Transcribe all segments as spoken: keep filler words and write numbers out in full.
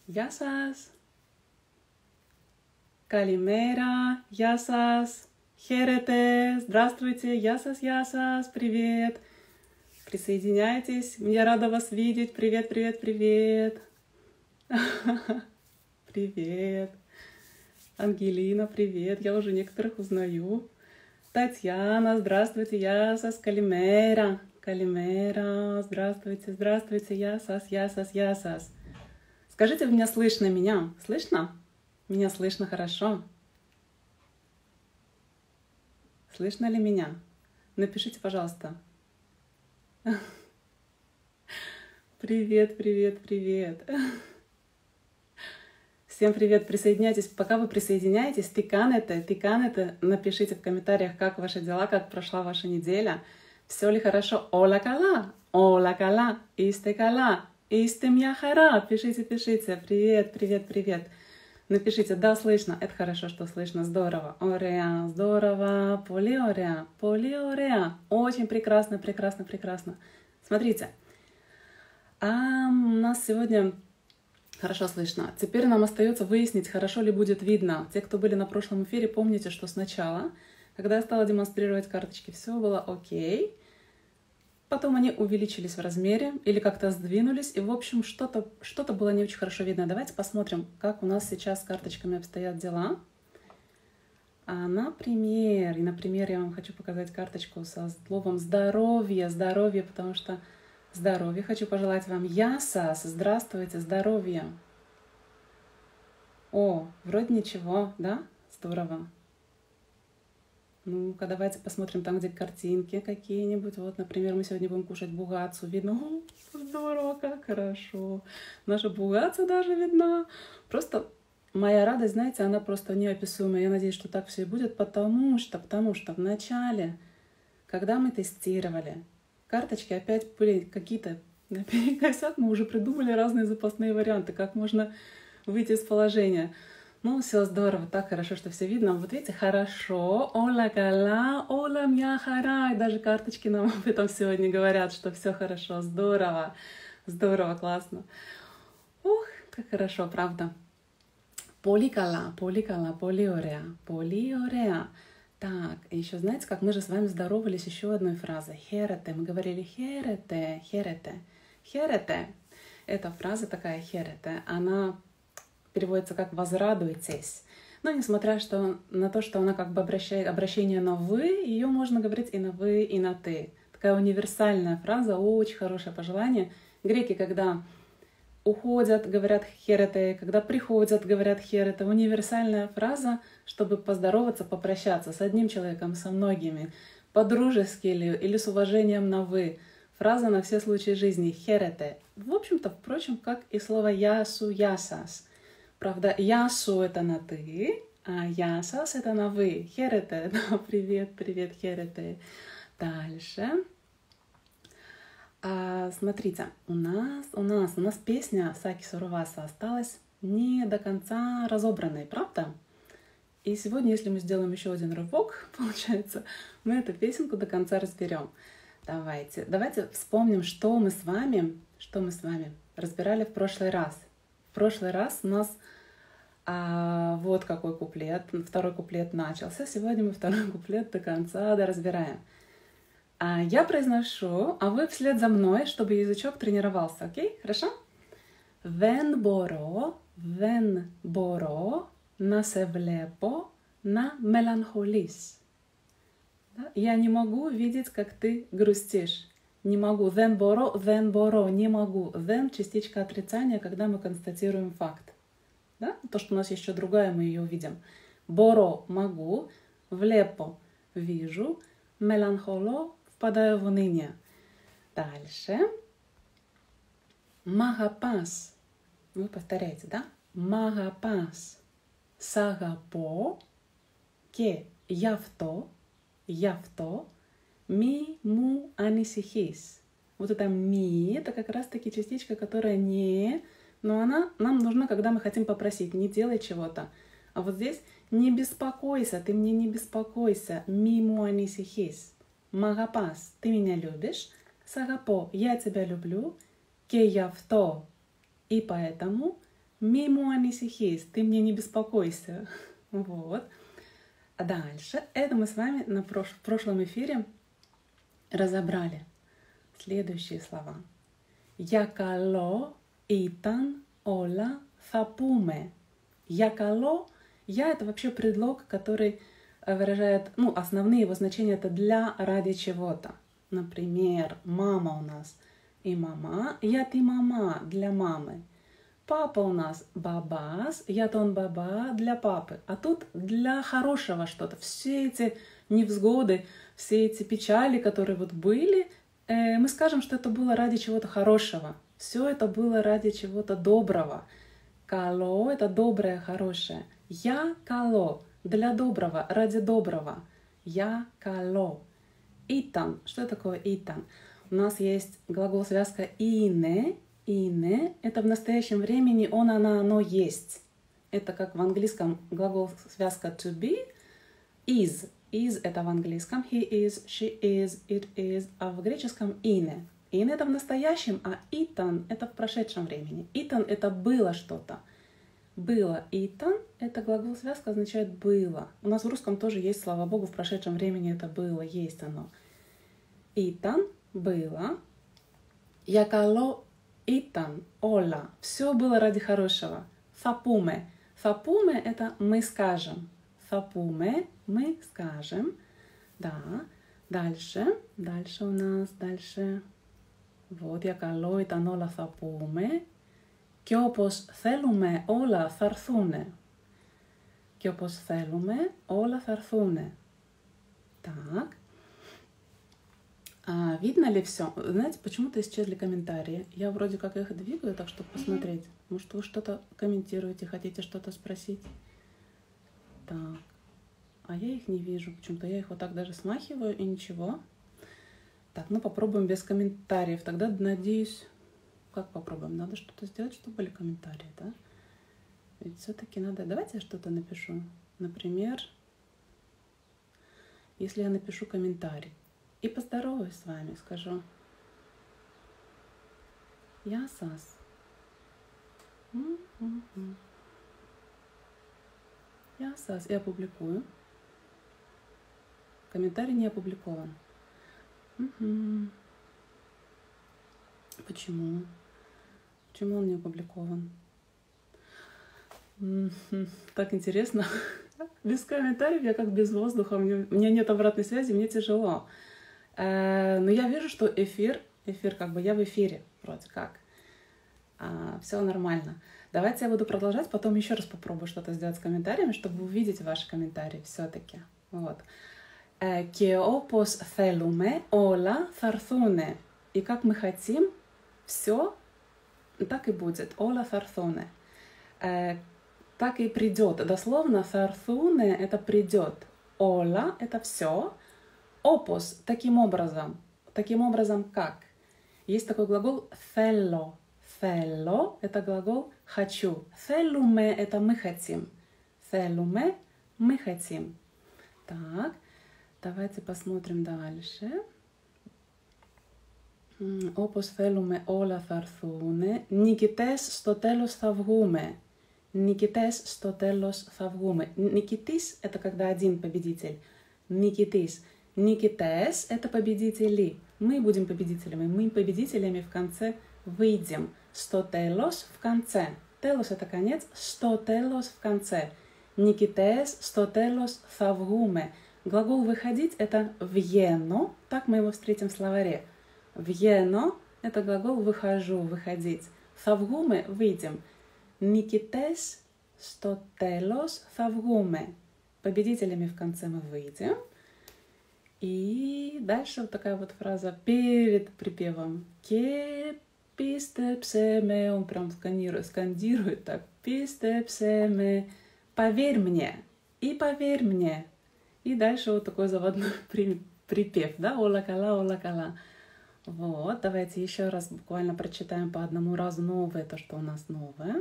Γεια σας. Καλημέρα. Γεια σας. Херете. Здравствуйте. Γεια σας, γεια σας. Привет. Присоединяйтесь. Я рада вас видеть. Привет, привет, привет. Привет. Ангелина, привет. Я уже некоторых узнаю. Татьяна, здравствуйте. Γεια σας. Καλημέρα. Καλημέρα. Здравствуйте, здравствуйте. Γεια σας, γεια σας, γεια σας. Скажите, вы меня слышно? Меня слышно? Меня слышно хорошо? Слышно ли меня? Напишите, пожалуйста. Привет, привет, привет. Всем привет, присоединяйтесь. Пока вы присоединяетесь, тиканете, тиканете, напишите в комментариях, как ваши дела, как прошла ваша неделя. Все ли хорошо? Ола кала, ола кала, исте кала, исте мя хара. Пишите, пишите. Привет, привет, привет. Напишите, да, слышно. Это хорошо, что слышно. Здорово. Ореа, здорово. Поли ореа, поли ореа. Очень прекрасно, прекрасно, прекрасно. Смотрите. А у нас сегодня хорошо слышно. Теперь нам остается выяснить, хорошо ли будет видно. Те, кто были на прошлом эфире, помните, что сначала, когда я стала демонстрировать карточки, все было окей. Потом они увеличились в размере или как-то сдвинулись, и, в общем, что-то что-то было не очень хорошо видно. Давайте посмотрим, как у нас сейчас с карточками обстоят дела. А, например, и, например, я вам хочу показать карточку со словом «здоровье», «здоровье», потому что здоровье. Хочу пожелать вам «ясас», «здравствуйте», «здоровье». О, вроде ничего, да? Здорово. Ну-ка, давайте посмотрим там, где картинки какие-нибудь. Вот, например, мы сегодня будем кушать бугацу. Видно, о, здорово, как хорошо. Наша бугаца даже видна. Просто моя радость, знаете, она просто неописуемая. Я надеюсь, что так все и будет, потому что, потому что в начале, когда мы тестировали, карточки опять были какие-то наперекосяк, мы уже придумали разные запасные варианты, как можно выйти из положения. Ну, все здорово, так хорошо, что все видно. Вот видите, хорошо. Ола кала, ола мя хара. И даже карточки нам об этом сегодня говорят, что все хорошо, здорово, здорово, классно. Ух, как хорошо, правда. Поликала, поликала, полиореа, полиореа. Так, еще знаете, как мы же с вами здоровались еще одной фразой. Херете. Мы говорили херете, херете, херете. Эта фраза такая херете, она переводится как «возрадуйтесь». Но несмотря что, на то, что она как бы обращает обращение на «вы», ее можно говорить и на «вы», и на «ты». Такая универсальная фраза, очень хорошее пожелание. Греки, когда уходят, говорят «херете», когда приходят, говорят «херете». Универсальная фраза, чтобы поздороваться, попрощаться с одним человеком, со многими, по-дружески или, или с уважением на «вы». Фраза на все случаи жизни «херете». В общем-то, впрочем, как и слово «ясу», «ясас». Правда, ясу это на ты, а ясас это на вы. Херете, да, привет, привет, херете. Дальше. А, смотрите, у нас, у нас, у нас песня Саки Суруваса осталась не до конца разобранной, правда? И сегодня, если мы сделаем еще один рывок, получается, мы эту песенку до конца разберем. Давайте, давайте вспомним, что мы с вами, что мы с вами разбирали в прошлый раз. В прошлый раз у нас а, вот какой куплет, второй куплет начался. Сегодня мы второй куплет до конца доразбираем. А, я произношу, а вы вслед за мной, чтобы язычок тренировался, окей? Хорошо? Вен боро, вен боро, на се влепо, на меланхолис. Я не могу видеть, как ты грустишь. Не могу. Then боро, then боро. Не могу. Then частичка отрицания, когда мы констатируем факт. Да? То, что у нас еще другая, мы ее увидим. Боро могу. Влепо вижу. Меланхоло впадаю в уныние. Дальше. Магапас. Вы повторяете, да? Магапас. Сагапо. Ке явто. Явто. Ми, му, анисихис. Вот это ми, это как раз-таки частичка, которая не, но она нам нужна, когда мы хотим попросить, не делай чего-то. А вот здесь не беспокойся, ты мне не беспокойся. Ми, му, анисихис. Магапас, ты меня любишь. Сагапо, я тебя люблю. Ке явто. И поэтому Мимо анисихис, ты мне не беспокойся. Вот. А дальше, это мы с вами на прош... в прошлом эфире разобрали следующие слова. Я кало итан ола фапуме. Я кало, я это вообще предлог, который выражает, ну, основные его значения это для, ради чего-то. Например, мама у нас и мама, я ты мама для мамы. Папа у нас бабас, я тон баба для папы. А тут для хорошего что-то. Все эти невзгоды, все эти печали, которые вот были, э, мы скажем, что это было ради чего-то хорошего. Все это было ради чего-то доброго. Кало — это доброе, хорошее. Я кало — для доброго, ради доброго. Я кало. Итан. Что такое итан? У нас есть глагол-связка ине. Ине — это в настоящем времени он, она, оно есть. Это как в английском глагол-связка to be. Is. Is — это в английском. He is, she is, it is. А в греческом ине. Ине — это в настоящем, а итан — это в прошедшем времени. Итан — это было что-то. Было. Итан — это глагол-связка, означает было. У нас в русском тоже есть, слава богу, в прошедшем времени это было, есть оно. Итан — было. Я кало итан ола. Все было ради хорошего. Фапуме. Фапуме — это мы скажем. Фапуме — мы скажем. Да. Дальше. Дальше у нас. Дальше. Вот. Я кало итан ола фапуме. Και όπως θέλουμε όλα θα έρθουνε. Και όπως θέλουμε όλα θα έρθουνε. Так. А, видно ли все? Знаете, почему-то исчезли комментарии. Я вроде как их двигаю, так чтобы посмотреть. Может, вы что-то комментируете, хотите что-то спросить? Так. А я их не вижу. Почему-то я их вот так даже смахиваю, и ничего. Так, ну попробуем без комментариев. Тогда, надеюсь... Как попробуем? Надо что-то сделать, чтобы были комментарии, да? Ведь все-таки надо... Давайте я что-то напишу. Например, если я напишу комментарий и поздороваюсь с вами, скажу: я Сас. Я Сас. И опубликую. Комментарий не опубликован. Почему? Почему он не опубликован? Так интересно. Без комментариев я как без воздуха. Мне, у меня нет обратной связи, мне тяжело. Э, но я вижу, что эфир, эфир как бы я в эфире вроде как. А, все нормально. Давайте я буду продолжать, потом еще раз попробую что-то сделать с комментариями, чтобы увидеть ваши комментарии все-таки. Вот. Και όπως θέλουμε όλα θα έρθουνε. И как мы хотим, все так и будет. Ола фарфуне. Э, так и придет. Дословно фарфуне — это придет. Ола — это все. Опус — таким образом. Таким образом как? Есть такой глагол θέλω. Θέλω — это глагол хочу. Θέλουμε — это мы хотим. Θέλουμε — мы хотим. Так, давайте посмотрим дальше. Όπως θέλουμε όλα θα έρθουνε. Νικητές στο τέλος θα βγούμε. Νικητές στο τέλος θα βγούμε. Νικητής — это когда один победитель. Νικητής. Νικητές — это победители. Мы будем победителями. Мы победителями в конце выйдем. Στο τέλος — в конце. Τέλος — это конец. Στο τέλος — в конце. Νικητές στο τέλος θα βγούμε. Глагол «выходить» — это «βγαίνω». Так мы его встретим в словаре. Βγαίνω — это глагол «выхожу», «выходить». Θα βγούμε — «выйдем». Νικητές στο τέλος θα βγούμε. Победителями в конце мы выйдем. И дальше вот такая вот фраза перед припевом. «Και πίστεψέ με». Он прям сканирует, скандирует так. «Πίστεψέ με». «Поверь мне». И «поверь мне». И дальше вот такой заводной припев. Да? «Ола-кала, ола-кала». Вот, давайте еще раз буквально прочитаем по одному разу новое, то, что у нас новое.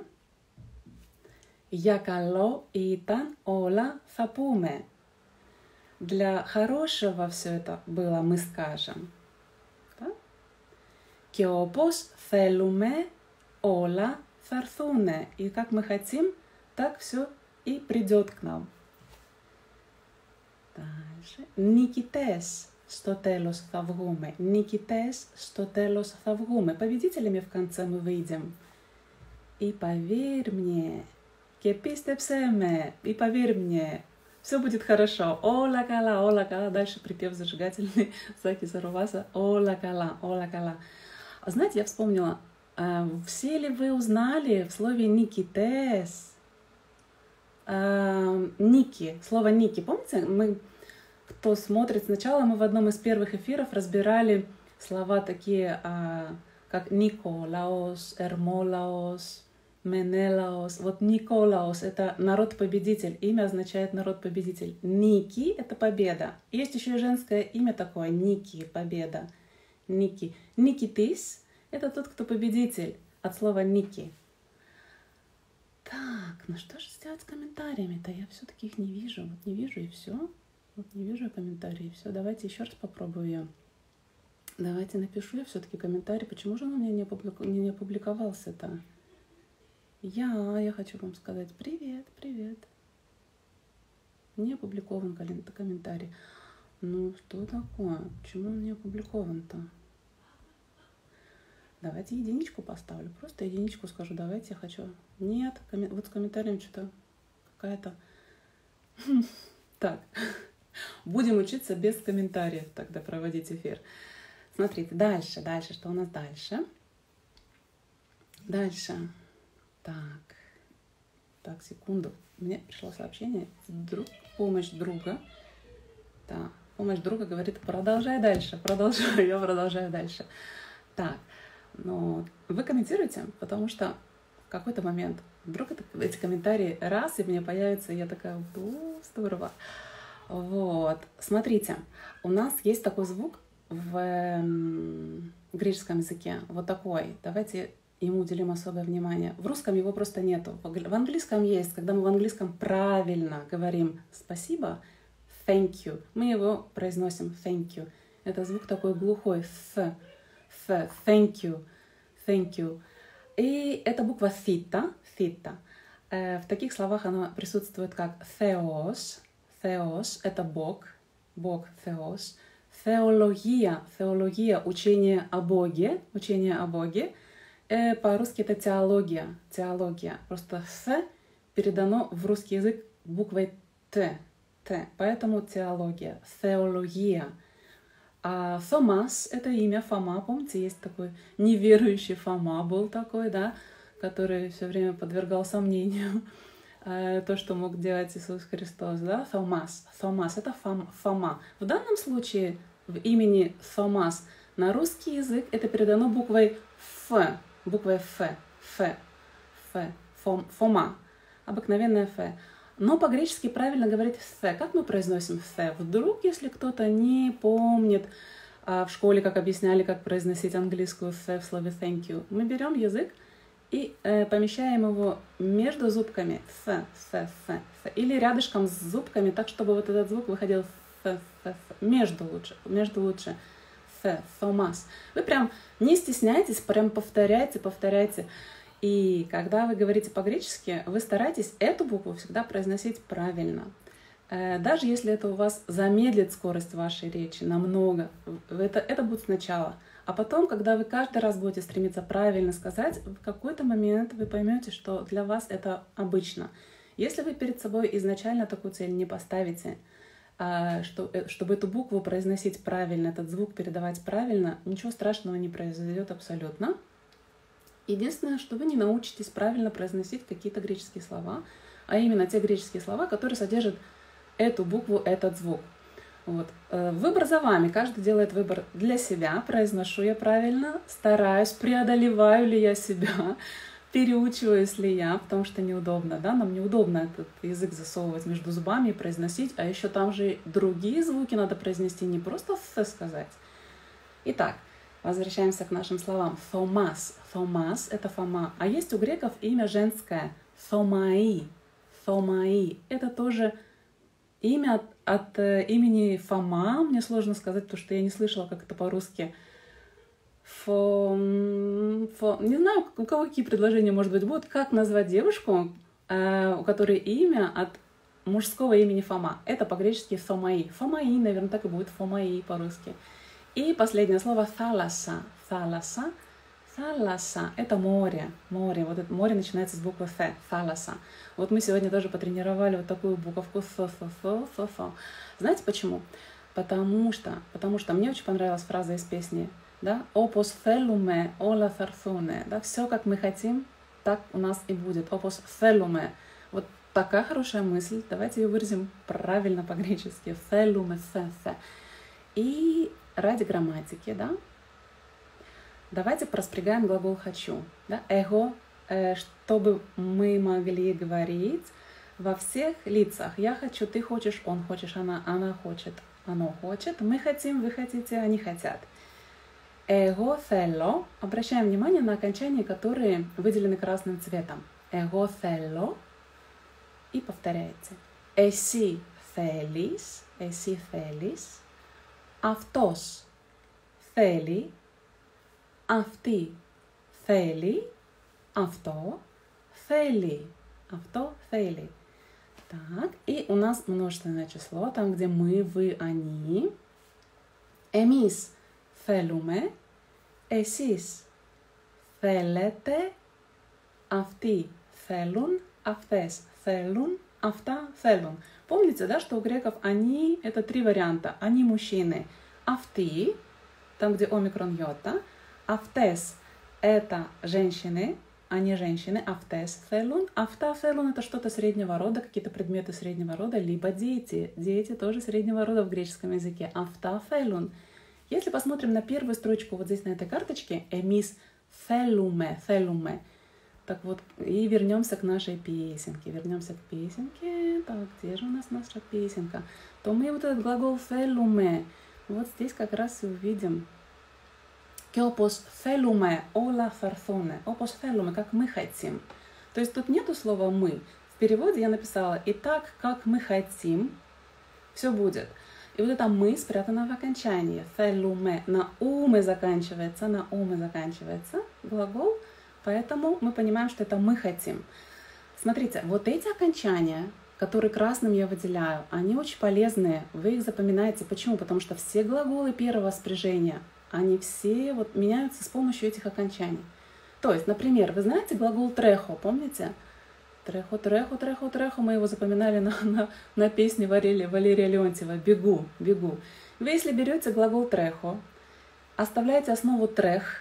Я кало итан ола θα πούμε. Для хорошего все это было, мы скажем. Да? Και όπως θέλουμε όλα фарфуне. И как мы хотим, так все и придет к нам. Дальше. Νικητές στο τέλος θα βγούμε. Νικητές στο τέλος θα βγούμε. Победителями в конце мы выйдем. И поверь мне, και πίστεψέ με, и поверь мне, все будет хорошо. Ола кала, ола кала. Дальше припев зажигательный Саки Саруваса. Ола кала, ола кала. Знаете, я вспомнила, все ли вы узнали в слове «никитес» «ники», слово «ники». Помните, мы, кто смотрит сначала, мы в одном из первых эфиров разбирали слова такие, как «Николаос», «Эрмолаос», «Менелаос». Вот «Николаос» — это народ-победитель, имя означает народ-победитель. «Ники» — это победа. Есть еще и женское имя такое — «Ники», победа. «Ники». «Никитис» — это тот, кто победитель, от слова «Ники». Так, ну что же сделать с комментариями-то? Я все-таки их не вижу. Вот не вижу и все. Вот не вижу комментарии. Все, давайте еще раз попробую. Давайте напишу я все-таки комментарий. Почему же он у меня не, опублику... не опубликовался-то? Я, я хочу вам сказать привет, привет. Не опубликован комментарий. Ну, что такое? Почему он не опубликован-то? Давайте единичку поставлю. Просто единичку скажу. Давайте я хочу. Нет, коммен... вот с комментарием что-то какая-то... Так, будем учиться без комментариев тогда проводить эфир. Смотрите, дальше, дальше, что у нас дальше? Дальше. Так, так, секунду. Мне пришло сообщение. Друг, помощь друга. Так, помощь друга говорит, продолжай дальше, продолжаю, я продолжаю дальше. Так, но вы комментируете, потому что в какой-то момент вдруг это, эти комментарии раз, и мне появятся, и я такая, о, здорово. Вот, смотрите, у нас есть такой звук в м, греческом языке, вот такой. Давайте ему уделим особое внимание. В русском его просто нету. В английском есть. Когда мы в английском правильно говорим спасибо, thank you, мы его произносим thank you. Это звук такой глухой, f, f, thank you, thank you. И это буква theta, theta. В таких словах она присутствует как theos, theos — это Бог, Бог theos. Теология, теология, учение о Боге, учение о Боге. По-русски это теология, теология. Просто «с» передано в русский язык буквой «т», «т». Поэтому теология, теология. А Фомас — это имя Фома. Помните, есть такой неверующий Фома, был такой, да, который все время подвергал сомнению то, что мог делать Иисус Христос, да, Фомас. Фомас — это фом, Фома. В данном случае в имени Фомас на русский язык это передано буквой «ф», буквой «ф», «ф», «ф», фом, «фома», обыкновенная «ф». Но по-гречески правильно говорить «ф». Как мы произносим «ф»? Вдруг, если кто-то не помнит а в школе, как объясняли, как произносить английскую «ф» в слове «thank you», мы берем язык и э, помещаем его между зубками «ф», «ф», «ф», «ф», или рядышком с зубками, так, чтобы вот этот звук выходил «ф», «ф», «ф», между лучше, между лучше. Фомас. Вы прям не стесняйтесь, прям повторяйте, повторяйте. И когда вы говорите по-гречески, вы старайтесь эту букву всегда произносить правильно. Даже если это у вас замедлит скорость вашей речи намного, это, это будет сначала. А потом, когда вы каждый раз будете стремиться правильно сказать, в какой-то момент вы поймете, что для вас это обычно. Если вы перед собой изначально такую цель не поставите, чтобы эту букву произносить правильно, этот звук передавать правильно, ничего страшного не произойдет абсолютно. Единственное, что вы не научитесь правильно произносить какие-то греческие слова, а именно те греческие слова, которые содержат эту букву, этот звук. Вот. Выбор за вами, каждый делает выбор для себя, произношу я правильно, стараюсь, преодолеваю ли я себя, переучиваюсь ли я, потому что неудобно, да, нам неудобно этот язык засовывать между зубами и произносить, а еще там же другие звуки надо произнести, не просто «ф» сказать. Итак, возвращаемся к нашим словам. Фомас, Фомас — это Фома, а есть у греков имя женское Фомаи, Фомаи. Это тоже имя от, от э, имени Фома, мне сложно сказать, потому что я не слышала, как это по-русски. Фо, фо, не знаю, у кого какие предложения, может быть, будут. Как назвать девушку, э, у которой имя от мужского имени Фома? Это по-гречески Фомаи. Фомаи, наверное, так и будет Фомаи по-русски. И последнее слово «тhalassa». «Thalassa». «Thalassa» — это море. Море. Вот это море начинается с буквы «ф». «Thalassa». Вот мы сегодня тоже потренировали вот такую буковку «ф», «ф», «ф», «ф», «ф». Знаете почему? Потому что, потому что мне очень понравилась фраза из песни, да, «Opos θέλουμε όλα θα έρθουνε», да, все как мы хотим, так у нас и будет. «Opos θέλουμε». Вот такая хорошая мысль. Давайте ее выразим правильно по-гречески. «Θέλουμε», «θε», «θε». И ради грамматики, да, давайте проспрягаем глагол «хочу». Да? «Эго», э, чтобы мы могли говорить во всех лицах. Я хочу, ты хочешь, он хочешь, она, она хочет, оно хочет, мы хотим, вы хотите, они хотят. «Эго θέλω». Обращаем внимание на окончания, которые выделены красным цветом. «Эго θέλω». И повторяйте. «Εσύ θέλεις», «εσύ θέλεις». «Αυτός θέλει», «αυτή θέλει», «αυτό θέλει», «αυτό θέλει». Так, и у нас множественное число, там, где мы, вы, они. Εμείς θέλουμε, εσείς θέλετε, αυτοί θέλουν, αυτές θέλουν, αυτά θέλουν. Помните, да, что у греков они — это три варианта. Они мужчины. Авты, там, где омикрон йота. Автес — это женщины, они женщины. Автес фелун. Авта фелун — это что-то среднего рода, какие-то предметы среднего рода, либо дети. Дети тоже среднего рода в греческом языке. Авта фелун. Если посмотрим на первую строчку вот здесь на этой карточке, эмис фелуме, фелуме. Так вот, и вернемся к нашей песенке. Вернемся к песенке. Так, где же у нас наша песенка? То мы вот этот глагол «θέλουμε» вот здесь как раз и увидим. «Και όπως θέλουμε όλα θα έρθουνε». «Όπως θέλουμε», как мы хотим. То есть тут нету слова «мы». В переводе я написала «и так, как мы хотим, все будет». И вот это «мы» спрятано в окончании. «Θέλουμε». На «умы» заканчивается, на «умы» заканчивается глагол. Поэтому мы понимаем, что это мы хотим. Смотрите, вот эти окончания, которые красным я выделяю, они очень полезные. Вы их запоминаете. Почему? Потому что все глаголы первого спряжения, они все вот меняются с помощью этих окончаний. То есть, например, вы знаете глагол «трехо», помните? «Трехо, трехо, трехо, трехо». Мы его запоминали на, на, на песне Валерия, Валерия Леонтьева «Бегу, бегу». Вы, если берете глагол «трехо», оставляете основу «трех»,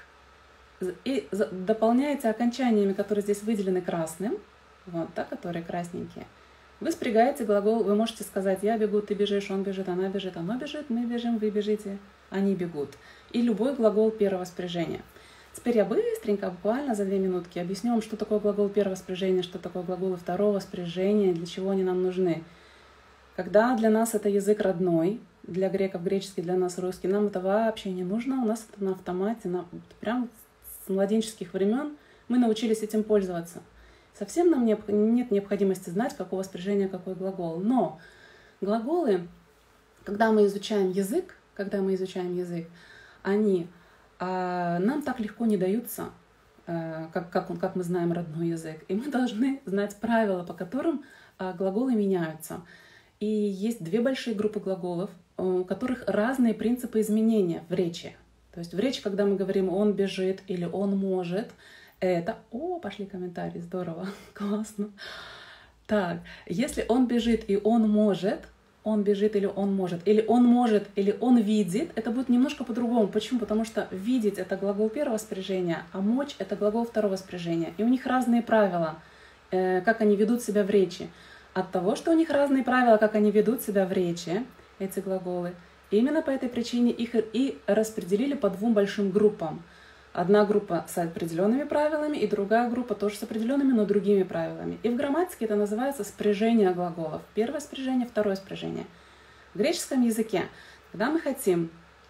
и дополняете окончаниями, которые здесь выделены красным, вот, да, которые красненькие, вы спрягаете глагол, вы можете сказать «я бегу», «ты бежишь», «он бежит», «она бежит», «оно бежит», «мы бежим», «вы бежите», «они бегут». И любой глагол первого спряжения. Теперь я быстренько, буквально за две минутки объясню вам, что такое глагол первого спряжения, что такое глаголы второго спряжения, для чего они нам нужны. Когда для нас это язык родной, для греков греческий, для нас русский, нам это вообще не нужно, у нас это на автомате, на, прям с младенческих времен мы научились этим пользоваться. Совсем нам необ... нет необходимости знать, какого спряжения какой глагол. Но глаголы, когда мы изучаем язык, когда мы изучаем язык, они а, нам так легко не даются, а, как, как, он, как мы знаем родной язык. И мы должны знать правила, по которым а, глаголы меняются. И есть две большие группы глаголов, у которых разные принципы изменения в речи. То есть в речи, когда мы говорим «он бежит» или «он может», это... О, пошли комментарии, здорово, классно. Так, если он бежит и он может, он бежит или он может, или он может, или он видит, это будет немножко по-другому. Почему? Потому что видеть — это глагол первого спряжения, а мочь — это глагол второго спряжения. И у них разные правила, э, как они ведут себя в речи. От того, что у них разные правила, как они ведут себя в речи, эти глаголы, именно по этой причине их и распределили по двум большим группам. Одна группа с определенными правилами, и другая группа тоже с определенными, но другими правилами. И в грамматике это называется спряжение глаголов. Первое спряжение, второе спряжение. В греческом языке, когда мы хотим,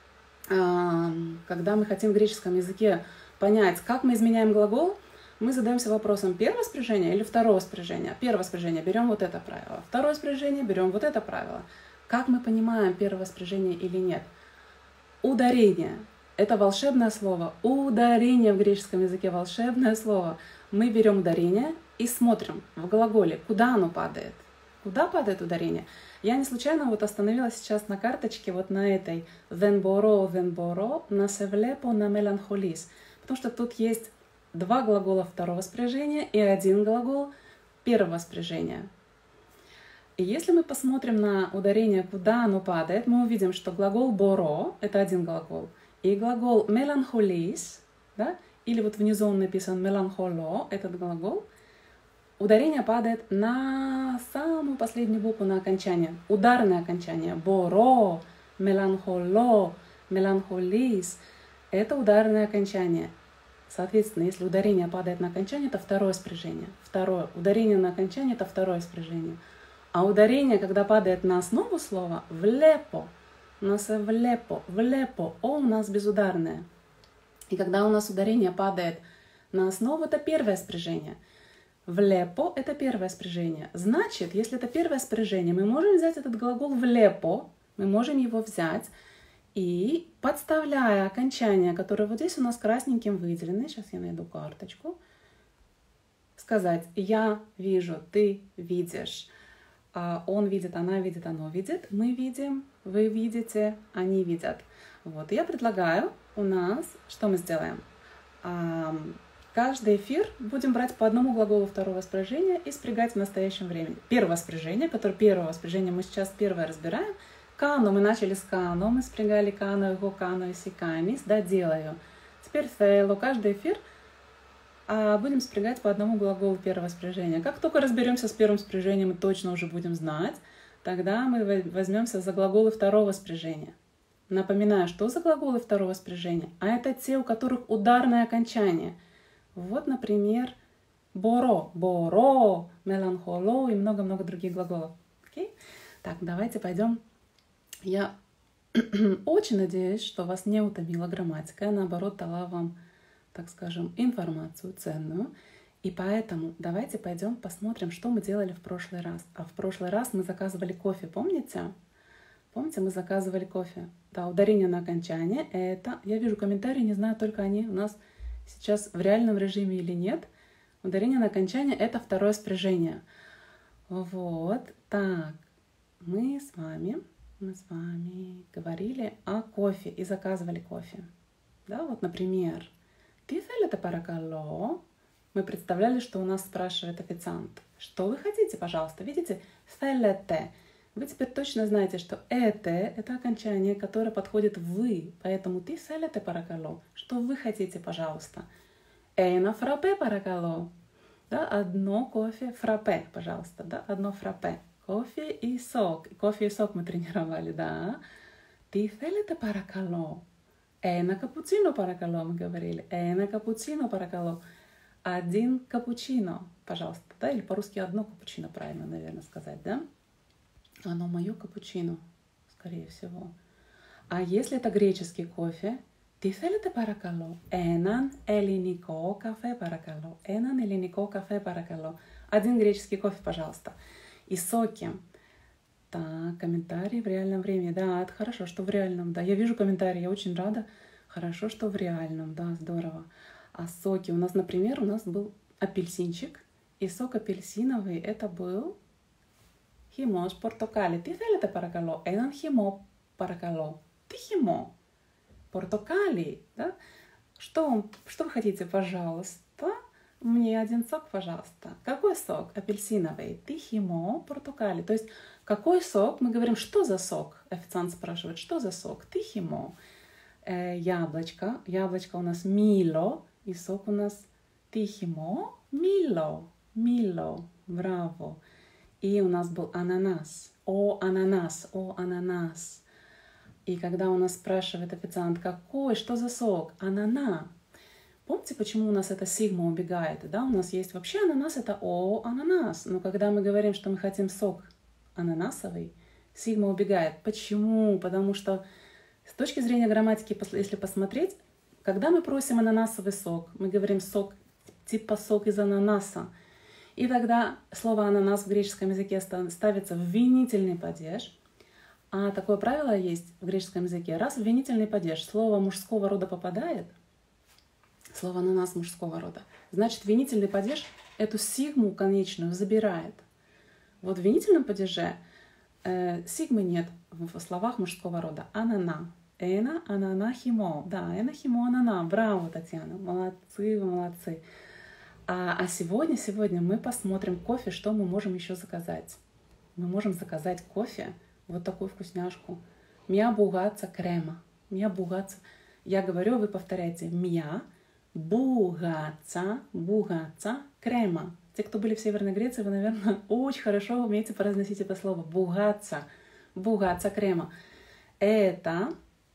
когда мы хотим в греческом языке понять, как мы изменяем глагол, мы задаемся вопросом: первого спряжения или второго спряжения. Первое спряжение — берем вот это правило. Второе спряжение — берем вот это правило. Как мы понимаем, первое спряжение или нет? Ударение. Это волшебное слово. Ударение в греческом языке волшебное слово. Мы берем ударение и смотрим в глаголе, куда оно падает. Куда падает ударение? Я не случайно вот остановилась сейчас на карточке, вот на этой «δεν μπορώ, δεν μπορώ, να σε βλέπω να μελαγχολείς». Потому что тут есть два глагола второго спряжения и один глагол первого спряжения. И если мы посмотрим на ударение, куда оно падает, мы увидим, что глагол «боро» — это один глагол, и глагол «меланхолис», да, или вот внизу он написан «меланхоло», этот глагол, ударение падает на самую последнюю букву, на окончание, ударное окончание. «Боро», «меланхоло», «меланхолис» — это ударное окончание. Соответственно, если ударение падает на окончание, это второе спряжение. Второе. Ударение на окончание — это второе спряжение. А ударение, когда падает на основу слова, «влепо», у нас «влепо», «влепо», «о» у нас безударное. И когда у нас ударение падает на основу, это первое спряжение. «Влепо» — это первое спряжение. Значит, если это первое спряжение, мы можем взять этот глагол «влепо», мы можем его взять и, подставляя окончание, которое вот здесь у нас красненьким выделено, сейчас я найду карточку, сказать «я вижу», «ты видишь», он видит, она видит, оно видит, мы видим, вы видите, они видят. Вот. Я предлагаю у нас, что мы сделаем? Каждый эфир будем брать по одному глаголу второго спряжения и спрягать в настоящем времени. Первое спряжение, которое первого спряжения мы сейчас первое разбираем. Кано, мы начали с кано, мы спрягали кано, его кано и сикамис, да, делаю. Теперь фейло, каждый эфир а будем спрягать по одному глаголу первого спряжения. Как только разберемся с первым спряжением и точно уже будем знать, тогда мы возьмемся за глаголы второго спряжения. Напоминаю, что за глаголы второго спряжения? А это те, у которых ударное окончание. Вот, например, боро, боро, меланхоло и много-много других глаголов. Окей? Так, давайте пойдем. Я очень надеюсь, что вас не утомила грамматика, а наоборот дала вам, так скажем, информацию ценную. И поэтому давайте пойдем посмотрим, что мы делали в прошлый раз. А в прошлый раз мы заказывали кофе, помните? Помните, мы заказывали кофе? Да, ударение на окончание. Это, я вижу комментарии, не знаю, только они у нас сейчас в реальном режиме или нет. Ударение на окончание — это второе спряжение. Вот, так, мы с вами, мы с вами говорили о кофе и заказывали кофе. Да, вот, например, «Τι θέλετε παρακαλώ?» Мы представляли, что у нас спрашивает официант. Что вы хотите, пожалуйста? Видите? «Θέλετε». Вы теперь точно знаете, что это — это окончание, которое подходит «вы». Поэтому «Τι θέλετε παρακαλώ?» Что вы хотите, пожалуйста? «Ένα фраппе παρακαλώ?» Да, одно кофе, фраппе, пожалуйста. Да, одно фраппе. Кофе и сок. Кофе и сок мы тренировали, да. «Τι θέλετε παρακαλώ?» Ένα капучино, паракало, мы говорили. Ένα капучино, паракало. Один капучино, пожалуйста. Да? Или по-русски одно капучино, правильно, наверное, сказать, да? Оно мое капучино, скорее всего. А если это греческий кофе, «Τι θέλετε παρακαλώ?» Έναν ελληνικό кафе, паракало. Έναν ελληνικό кафе, паракало. Один греческий кофе, пожалуйста. И соки. Так, комментарии в реальном времени. Да, это хорошо, что в реальном. Да, я вижу комментарии, я очень рада. Хорошо, что в реальном. Да, здорово. А соки у нас, например, у нас был апельсинчик. И сок апельсиновый это был химос портокали. Τι θέλετε παρακαλώ? Έναν χυμό, паракало. Τι χυμό? Портокали, да? Что, что вы хотите, пожалуйста? Мне один сок, пожалуйста. Какой сок? Апельсиновый. «Τι χυμό, портокали». То есть, какой сок? Мы говорим, что за сок? Официант спрашивает, что за сок? «Τι χυμό». Э, яблочко. Яблочко у нас мило. И сок у нас «Τι χυμό». Мило. Мило. Браво. И у нас был ананас. О, ананас. О, ананас. И когда у нас спрашивает официант, какой, что за сок? Анана. Помните, почему у нас это сигма убегает? Да, у нас есть вообще ананас, это о, ананас. Но когда мы говорим, что мы хотим сок ананасовый, сигма убегает. Почему? Потому что с точки зрения грамматики, если посмотреть, когда мы просим ананасовый сок, мы говорим сок типа сок из ананаса. И тогда слово ананас в греческом языке ставится в винительный падеж. А такое правило есть в греческом языке. Раз обвинительный падеж слово мужского рода попадает, слово ананас мужского рода, значит, винительный падеж эту сигму конечную забирает. Вот в винительном падеже э, сигмы нет в словах мужского рода. Анана. Эна, анана, химо. Да, эна, химо, анана. Браво, Татьяна. Молодцы, вы молодцы. А, а сегодня, сегодня мы посмотрим кофе, что мы можем еще заказать. Мы можем заказать кофе, вот такую вкусняшку. Мя бугаца крема. Мя бугаца. Я говорю, вы повторяете. Мя бугаца, бугаца крема. Те, кто были в Северной Греции, вы, наверное, очень хорошо умеете произносить это слово. Бугаца. Бугаца крема. Это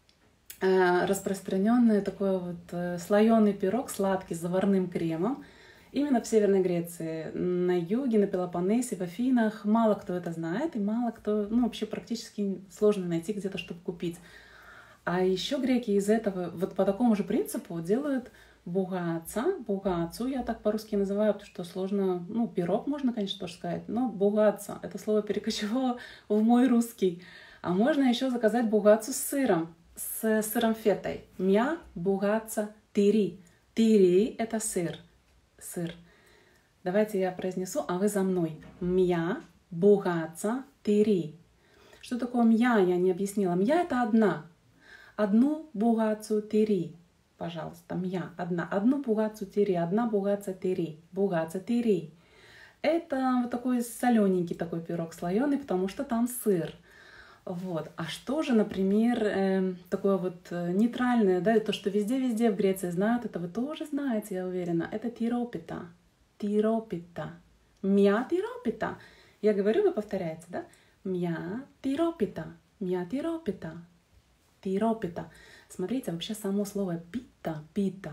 э, распространенный такой вот э, слоеный пирог, сладкий, с заварным кремом. Именно в Северной Греции, на юге, на Пелопоннесе, в Афинах. Мало кто это знает, и мало кто, ну, вообще практически сложно найти где-то, чтобы купить. А еще греки из этого, вот по такому же принципу делают бугаца, бугацу, я так по-русски называю, потому что сложно, ну, пирог можно, конечно, тоже сказать, но бугаца, это слово перекочевало в мой русский. А можно еще заказать бугацу с сыром, с сыром фетой. Мя бугаца тири. Тири — это сыр. Сыр. Давайте я произнесу, а вы за мной. Мя бугаца тири. Что такое мя, я не объяснила. Мя — это одна. Одну бугацу тири. Пожалуйста, мя, одна. Одну бугацу тири, одна бугаца тири. Бугаца тири. Это вот такой солененький такой пирог слоеный, потому что там сыр. Вот. А что же, например, э, такое вот э, нейтральное, да, то, что везде-везде в Греции знают, это вы тоже знаете, я уверена, это тиропита. Тиропита. Мя тиропита. Я говорю, вы повторяете, да? Мя тиропита. Мя тиропита. Тиропита. Смотрите, вообще само слово пита, пита.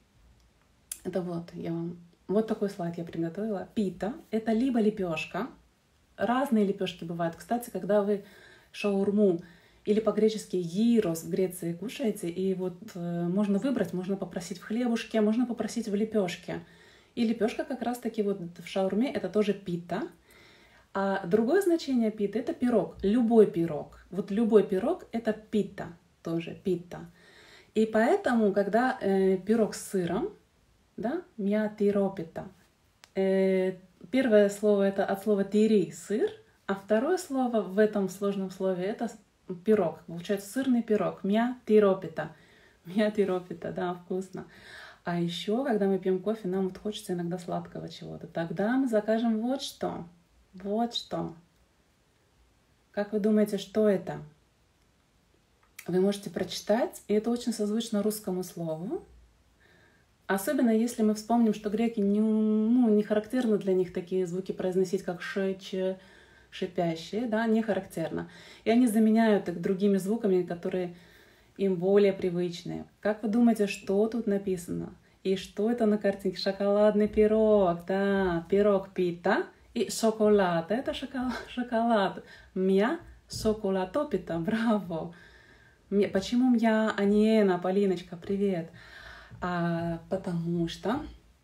Это вот, я вам... Вот такой слайд я приготовила. Пита — это либо лепешка. Разные лепешки бывают. Кстати, когда вы шаурму или по-гречески гирос в Греции кушаете, и вот э, можно выбрать, можно попросить в хлебушке, можно попросить в лепешке. И лепешка как раз-таки вот в шаурме — это тоже пита. А другое значение пита — это пирог, любой пирог. Вот любой пирог — это пита, тоже пита. И поэтому, когда э, пирог с сыром, да, мя тиропита, э, первое слово — это от слова тири — сыр, а второе слово в этом сложном слове — это пирог. Получается сырный пирог. Мя тиропита. Мя тиропита, да, вкусно. А еще, когда мы пьем кофе, нам вот хочется иногда сладкого чего-то. Тогда мы закажем вот что. Вот что. Как вы думаете, что это? Вы можете прочитать, и это очень созвучно русскому слову. Особенно если мы вспомним, что греки не, ну, не характерны для них такие звуки произносить, как ш, ч, шипящие, да, не характерно. И они заменяют их другими звуками, которые им более привычные. Как вы думаете, что тут написано? И что это на картинке? Шоколадный пирог, да, пирог пита и шоколад. Это шоколад. шоколад. Мя шоколадопита, браво. Почему мя, а не эна, Полиночка, привет. А, потому что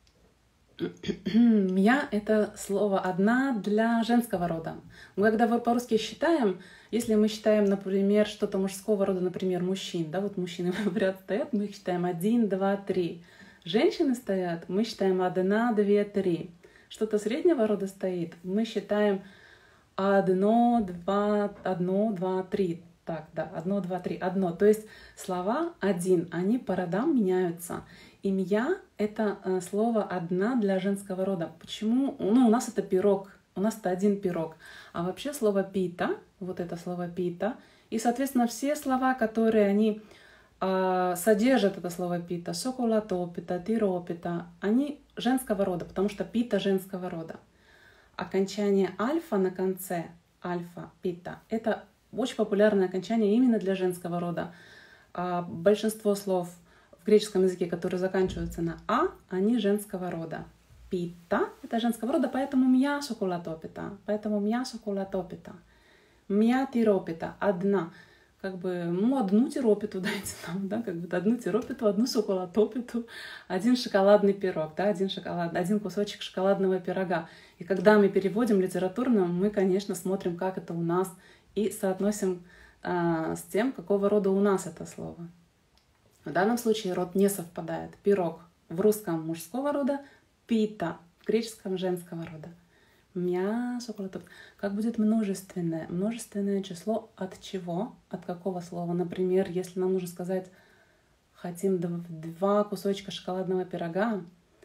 мя — это слово одна для женского рода. Мы когда по-русски считаем, если мы считаем, например, что-то мужского рода, например, мужчин, да, вот мужчины в ряд стоят, мы их считаем один, два, три. Женщины стоят, мы считаем одна, две, три. Что-то среднего рода стоит, мы считаем одно, два, одно, два, три. Так, да, одно, два, три, одно. То есть слова один, они по родам меняются. И мя — это э, слово одна для женского рода. Почему? Ну, у нас это пирог, у нас это один пирог. А вообще слово пита, вот это слово пита, и, соответственно, все слова, которые они э, содержат это слово пита, шоколадопита, тиропита, они женского рода, потому что пита женского рода. Окончание альфа на конце, альфа, пита, это очень популярное окончание именно для женского рода. А большинство слов в греческом языке, которые заканчиваются на «а», они женского рода. Пита — это женского рода, поэтому мя шоколадопита, поэтому мя шоколадопита. Мя тиропита — одна. Как бы, ну, одну тиропиту дайте нам, да, как бы одну тиропиту, одну шоколадопиту, один шоколадный пирог, да, один, шоколад, один кусочек шоколадного пирога. И когда мы переводим литературно, мы, конечно, смотрим, как это у нас и соотносим а, с тем, какого рода у нас это слово. В данном случае род не совпадает. Пирог в русском мужского рода, пита в греческом женского рода. Мясо, как будет множественное? Множественное число от чего? От какого слова? Например, если нам нужно сказать хотим два кусочка шоколадного пирога,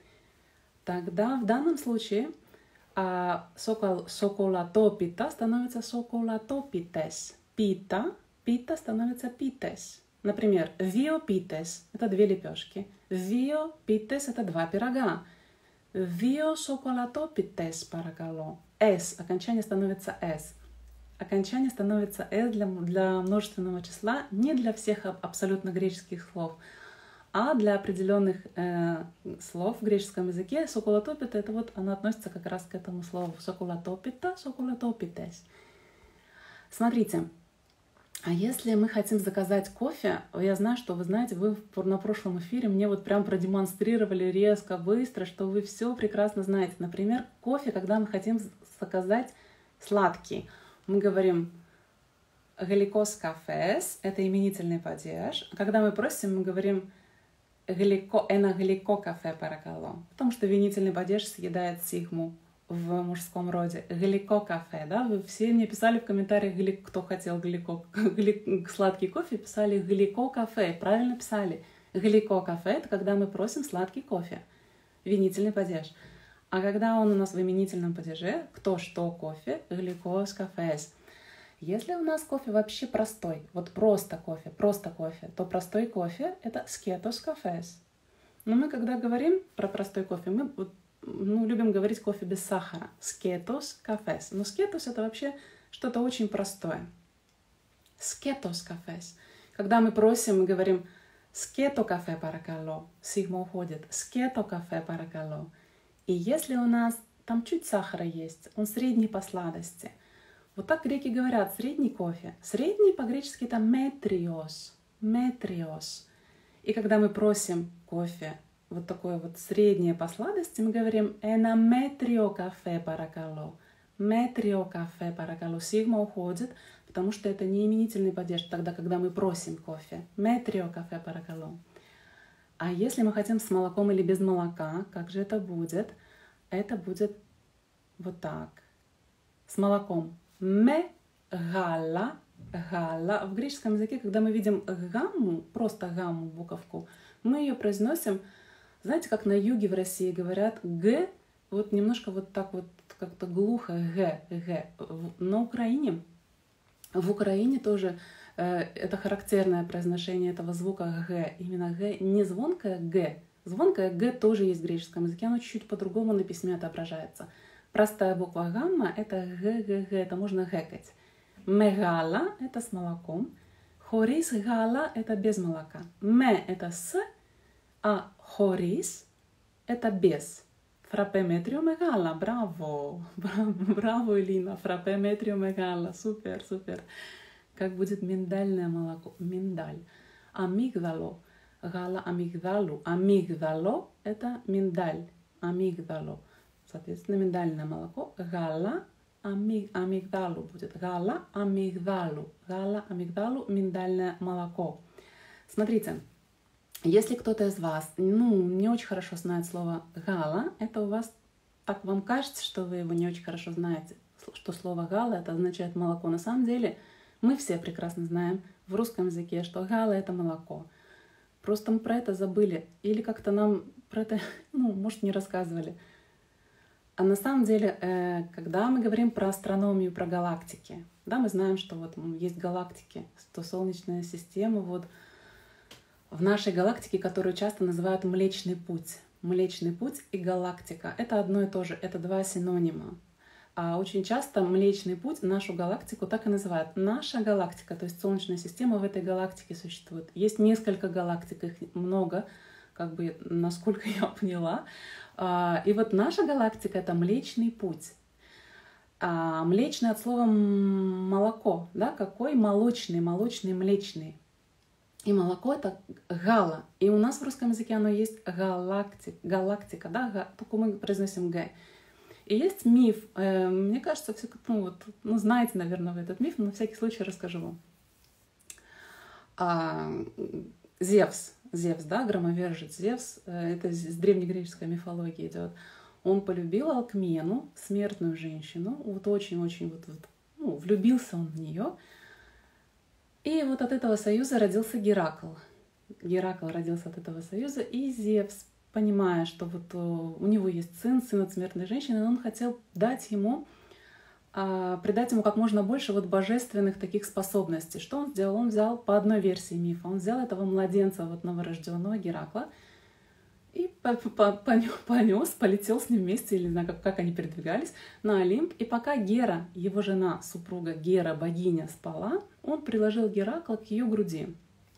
тогда в данном случае а, сокол, соколатопита становится соколатопитес. Пита, пита становится питес. Например, вио питес – это две лепешки. Вио питес – это два пирога. Вио соколатопитес паракало. С. Окончание становится С. Окончание становится С для, для множественного числа не для всех абсолютно греческих слов, а для определенных э, слов в греческом языке. Соколатопита – это вот она относится как раз к этому слову. Соколатопита, соколатопитес. Смотрите. А если мы хотим заказать кофе, я знаю, что вы знаете, вы на прошлом эфире мне вот прям продемонстрировали резко, быстро, что вы все прекрасно знаете. Например, кофе, когда мы хотим заказать сладкий, мы говорим «гликос кафес», это именительный падеж. Когда мы просим, мы говорим «глико, эна глико кафе паракало», потому что винительный падеж съедает сигму в мужском роде. Глико кафе, да? Вы все мне писали в комментариях, глик, кто хотел глико, глик, сладкий кофе, писали глико кафе. Правильно писали. Глико кафе – это когда мы просим сладкий кофе. Винительный падеж. А когда он у нас в именительном падеже, кто что кофе, гликос кафес. Если у нас кофе вообще простой, вот просто кофе, просто кофе, то простой кофе – это скетос кафес. Но мы, когда говорим про простой кофе, мы ну, любим говорить кофе без сахара. Скетос кафес. Но скетос это вообще что-то очень простое. Скетос кафес. Когда мы просим, мы говорим скето кафе паракало. Сигма уходит. Скето кафе паракало. И если у нас там чуть сахара есть, он средний по сладости. Вот так греки говорят, средний кофе. Средний по-гречески это метриос. Метриос. И когда мы просим кофе вот такое вот среднее по сладости, мы говорим «эна метрио кафе паракало». Метрио кафе паракало. Сигма уходит, потому что это не именительный падеж, тогда, когда мы просим кофе. Метрио кафе паракало. А если мы хотим с молоком или без молока, как же это будет? Это будет вот так. С молоком. Ме гала. Гала. В греческом языке, когда мы видим гамму, просто гамму, буковку, мы ее произносим. Знаете, как на юге в России говорят «г», вот немножко вот так вот как-то глухо «г», «г». На Украине, в Украине тоже э, это характерное произношение этого звука «г». Именно «г», не звонкое «г». Звонкое «г» тоже есть в греческом языке, оно чуть-чуть по-другому на письме отображается. Простая буква гамма — это «г», «г», «г», это можно гэкать. Мегала — это с молоком. Хорис гала — это без молока. Ме — это с, а хорис – это без. Фрапе метрио мегала. Браво! Браво, Элина! Фрапе метрио мегала. Супер, супер. Как будет миндальное молоко? Миндаль. Амигдало. Гала амигдалу. Амигдало – это миндаль. Амигдало. Соответственно, миндальное молоко. Гала амиг, амигдалу будет. Гала амигдалу. Гала амигдалу – миндальное молоко. Смотрите. Если кто-то из вас, ну, не очень хорошо знает слово «гала», это у вас, так вам кажется, что вы его не очень хорошо знаете, что слово «гала» это означает молоко. На самом деле мы все прекрасно знаем в русском языке, что «гала» это молоко. Просто мы про это забыли или как-то нам про это, ну, может, не рассказывали. А на самом деле, когда мы говорим про астрономию, про галактики, да, мы знаем, что вот есть галактики, что Солнечная система, вот, в нашей галактике, которую часто называют Млечный Путь. Млечный Путь и галактика — это одно и то же, это два синонима. А очень часто Млечный Путь нашу галактику так и называют. Наша галактика, то есть Солнечная система в этой галактике существует. Есть несколько галактик, их много, как бы, насколько я поняла. И вот наша галактика — это Млечный Путь. А млечный от слова молоко, да, какой молочный, молочный, млечный. И молоко — это гала. И у нас в русском языке оно есть галактик, галактика, да, только мы произносим г. И есть миф, э, мне кажется, все, ну, вот, ну, знаете, наверное, вы этот миф, но на всякий случай расскажу вам. А, Зевс, Зевс, да, громовержец Зевс, э, это с древнегреческой мифологии идет. Он полюбил Алкмену, смертную женщину, вот очень-очень вот, вот, ну, влюбился он в нее. И вот от этого союза родился Геракл. Геракл родился от этого союза, и Зевс, понимая, что вот у него есть сын, сын от смертной женщины, он хотел дать ему, придать ему как можно больше вот божественных таких способностей. Что он сделал? Он взял по одной версии мифа, он взял этого младенца, вот новорожденного Геракла, и понес, полетел с ним вместе, или не знаю, как, как они передвигались, на Олимп. И пока Гера, его жена, супруга Гера, богиня, спала, он приложил Геракла к ее груди.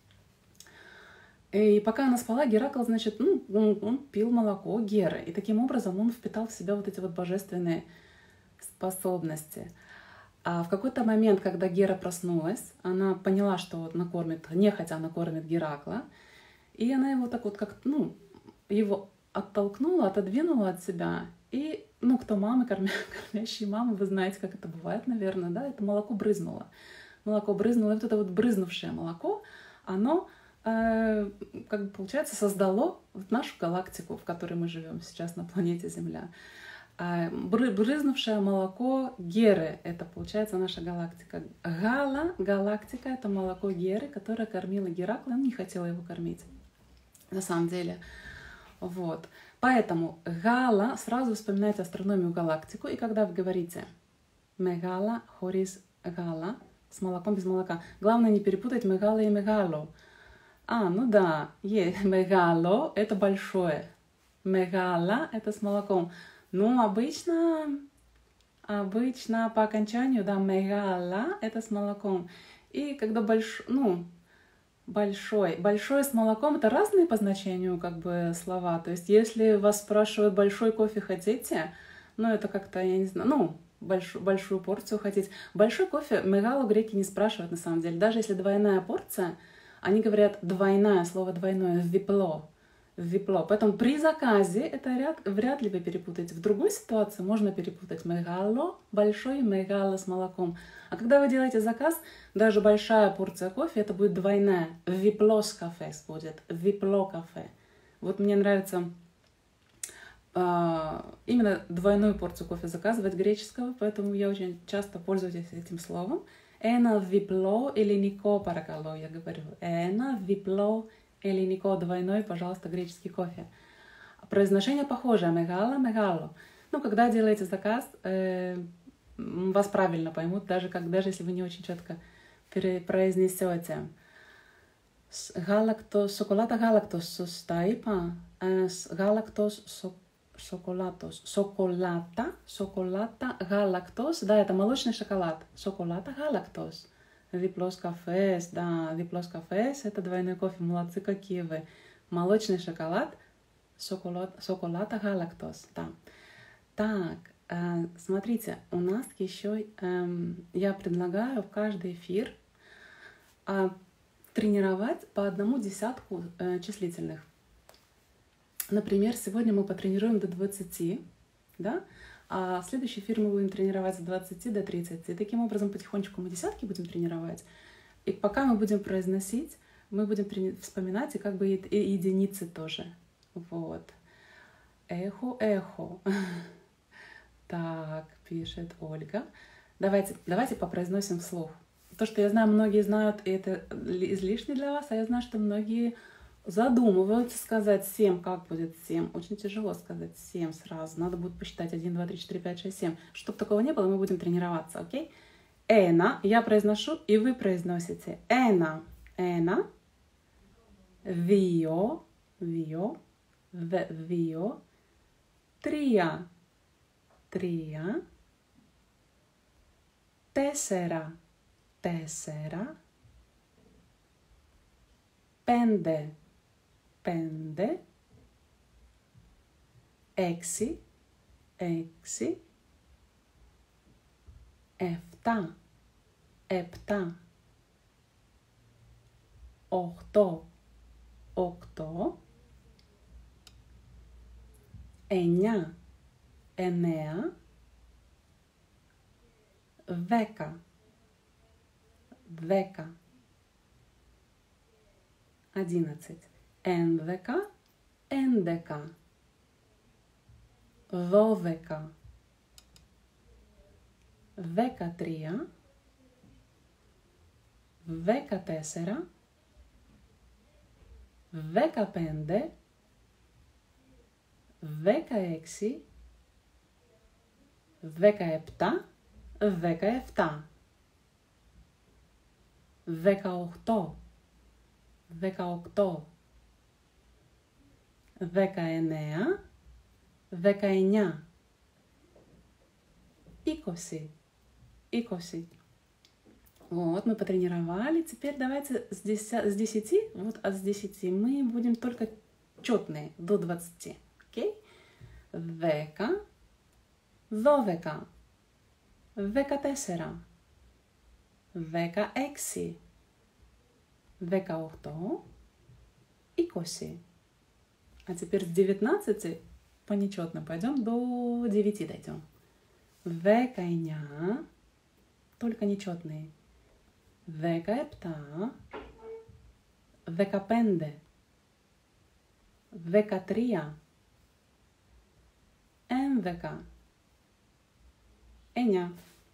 И пока она спала, Геракл, значит, ну, он, он пил молоко Геры. И таким образом он впитал в себя вот эти вот божественные способности. А в какой-то момент, когда Гера проснулась, она поняла, что вот накормит, нехотя накормит Геракла. И она его так вот как, ну, его оттолкнула, отодвинула от себя. И, ну, кто мамы, кормя, кормящие мамы, вы знаете, как это бывает, наверное, да, это молоко брызнуло. Молоко брызнуло, и вот это вот брызнувшее молоко, оно, э, как бы, получается, создало вот нашу галактику, в которой мы живем сейчас на планете Земля. Э, брызнувшее молоко Геры, это, получается, наша галактика. Гала, галактика, это молоко Геры, которое кормило Геракла, он не хотела его кормить, на самом деле. Вот. Поэтому Гала, сразу вспоминайте астрономию, галактику, и когда вы говорите Мегала, Хорис, Гала, с молоком, без молока, главное не перепутать Мегала и Мегало. А, ну да, есть Мегало, это большое, Мегала, это с молоком. Ну, обычно, обычно по окончанию, да, Мегала, это с молоком. И когда больш, ну, большой, большой с молоком, это разные по значению как бы слова. То есть если вас спрашивают, большой кофе хотите, ну это как-то, я не знаю, ну, большую, большую порцию хотите. Большой кофе мегалу греки не спрашивают на самом деле. Даже если двойная порция, они говорят двойная, слово двойное, випло. Випло. Поэтому при заказе это ряд, вряд ли вы перепутаете. В другой ситуации можно перепутать мегало, большой, мегало с молоком. А когда вы делаете заказ, даже большая порция кофе, это будет двойная. Випло с кафе будет. Випло кафе. Вот мне нравится э, именно двойную порцию кофе заказывать греческого, поэтому я очень часто пользуюсь этим словом. Эна випло или нико паракало, я говорю. Эна випло эллинико, двойной, пожалуйста, греческий кофе. Произношение похожее. Мегала, мегало. Ну, когда делаете заказ, э, вас правильно поймут, даже, как, даже если вы не очень четко произнесете. Галактос, соколата галактос состаипа, галактос соколатос, соколата, соколата галактос, да, это молочный шоколад, соколата галактос. Виплос кафес, да, виплос кафес, это двойной кофе, молодцы какие вы. Молочный шоколад, соколат, соколата галактос, да. Так, э, смотрите, у нас еще, э, я предлагаю в каждый эфир э, тренировать по одному десятку э, числительных. Например, сегодня мы потренируем до двадцати, да? А в следующий эфир мы будем тренировать с двадцати до тридцати. И таким образом потихонечку мы десятки будем тренировать. И пока мы будем произносить, мы будем вспоминать и как бы и единицы тоже. Вот. Эхо, эхо. Так, пишет Ольга. Давайте, давайте попроизносим вслух. То, что я знаю, многие знают, и это излишне для вас, а я знаю, что многие задумываются сказать семь, как будет семь. Очень тяжело сказать семь сразу. Надо будет посчитать один, два, три, четыре, пять, шесть, семь. Чтобы такого не было, мы будем тренироваться, окей? Эна. Я произношу, и вы произносите. Эна. Эна. Вио. Вио. В. Вио. Трия. Трия. Тесера. Тесера. Пенде. Πέντε, έξι, έξι, εφτά, επτά, οχτώ, οκτώ, εννιά, εννέα, δέκα, δέκα, одиннадцать, ένδεκα, έντεκα, δώδεκα, δεκατρία, δεκατέσσερα, δεκαπέντε, δεκαέξι, δεκαεπτά, δεκαεπτά, δεκαοκτώ, δεκαοκτώ, δεκαεννέα, δεκαεννιά, είκοσι, είκοσι. Вот, мы потренировали. Теперь давайте с десяти, вот от с десяти мы будем только четные до двадцати. Окей? Δέκα, δώδεκα, δεκατέσσερα, δεκαέξι, δεκαοκτώ, είκοσι. А теперь с девятнадцати по нечетно пойдем до девяти дойдем. Δεκαεννιά, только нечетные. Δεκαεπτά, δεκαπέντε, δεκατρία, ένδεκα, εννιά.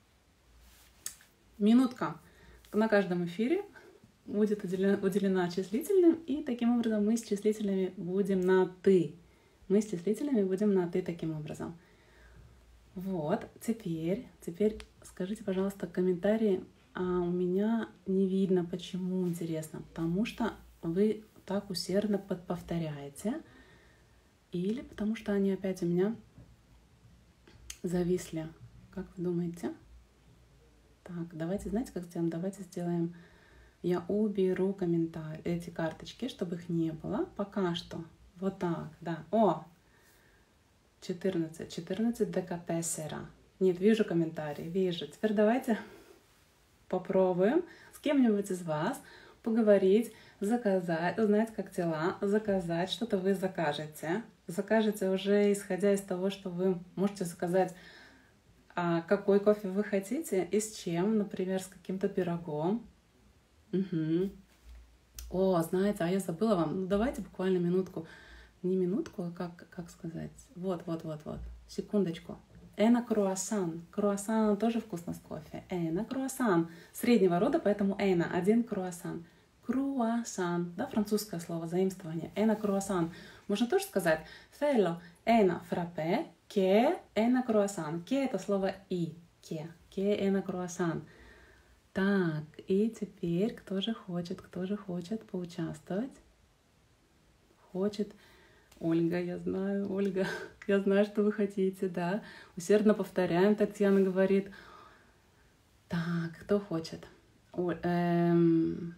Минутка на каждом эфире будет уделена, уделена числительным, и таким образом мы с числительными будем на «ты». Мы с числительными будем на «ты» таким образом. Вот, теперь, теперь скажите, пожалуйста, комментарии. А у меня не видно, почему, интересно. Потому что вы так усердно повторяете. Или потому что они опять у меня зависли. Как вы думаете? Так, давайте, знаете, как сделаем? Давайте сделаем... Я уберу комментарии, эти карточки, чтобы их не было. Пока что. Вот так, да. О! четырнадцать. четырнадцать декатессера. Нет, вижу комментарии, вижу. Теперь давайте... Попробуем с кем-нибудь из вас поговорить, заказать, узнать, как дела, заказать, что-то вы закажете. Закажете уже исходя из того, что вы можете заказать, а, какой кофе вы хотите и с чем, например, с каким-то пирогом. Угу. О, знаете, а я забыла вам. Ну, давайте буквально минутку. Не минутку, а как, как сказать? Вот, вот, вот, вот. Секундочку. Эна круассан. Круассан тоже вкусно с кофе. Эна круассан. Среднего рода, поэтому эна. Один круассан. Круассан. Да, французское слово, заимствование. Эна круассан. Можно тоже сказать «Θέλω ένα фраппе, ке эна круассан». Ке это слово «и». Ке. Ке эна круассан. Так, и теперь кто же хочет, кто же хочет поучаствовать? Хочет... Ольга, я знаю, Ольга, я знаю, что вы хотите, да. Усердно повторяем, Татьяна говорит. Так, кто хочет? О, эм...